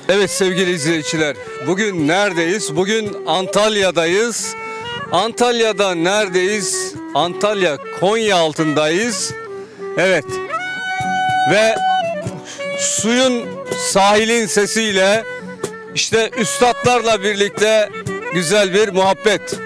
Evet sevgili izleyiciler, bugün neredeyiz? Bugün Antalya'dayız. Antalya'da neredeyiz? Antalya Konyaaltı'ndayız. Evet. Ve suyun, sahilin sesiyle işte üstadlarla birlikte güzel bir muhabbet.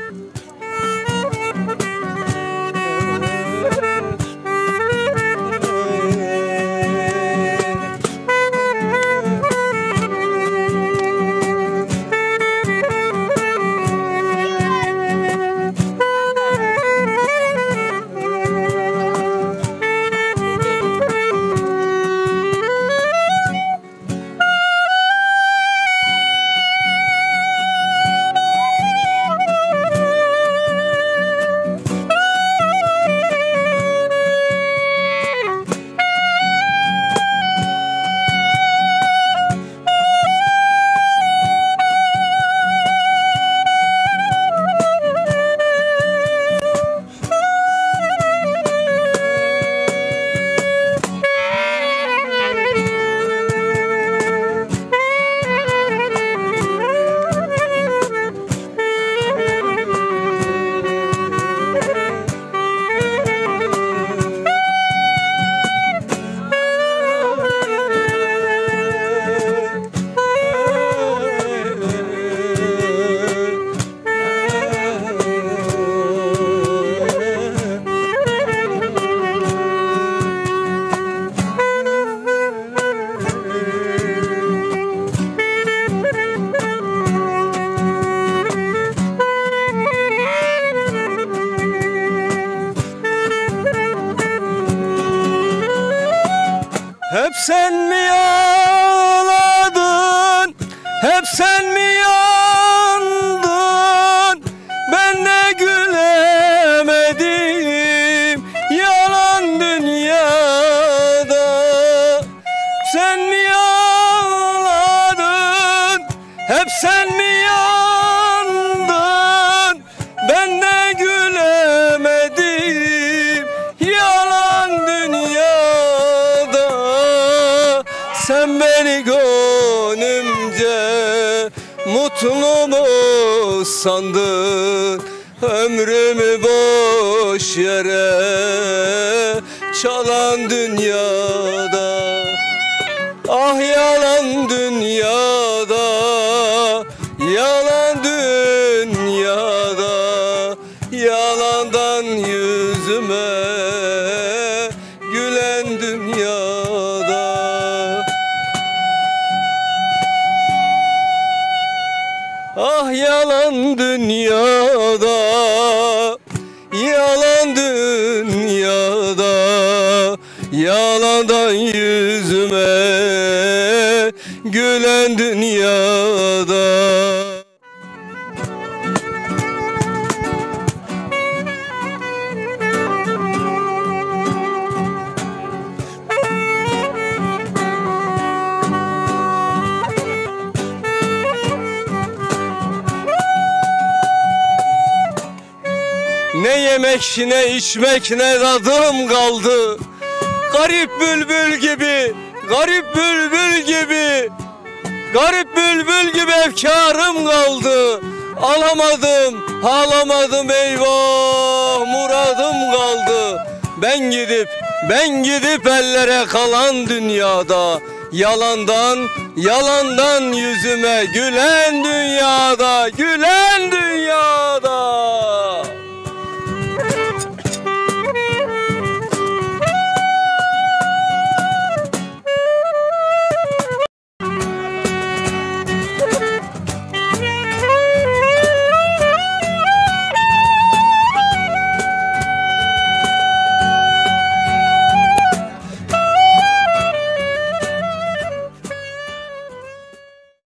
Hep sen mi ağladın, hep sen mi yandın, ben de gülemedim yalan dünyada. Sen mi ağladın, hep sen mi yandın, ben de gülemedim yalan dünyada. Sen beni gönlümce mutlu mu sandın, ömrümü boş yere çalan dünyada. Ah yalan dünyada, yalan dünyada, yalandan yüzüme gülen dünyada. Ah yalan dünyada, yalan dünyada, yalandan yüzüme gülen dünyada. Ne yemek ne içmek ne tadım kaldı. Garip bülbül gibi, garip bülbül gibi, garip bülbül gibi efkarım kaldı. Alamadım, alamadım eyvah, muradım kaldı. Ben gidip ellere kalan dünyada, yalandan, yalandan yüzüme gülen dünyada, gülen dünyada.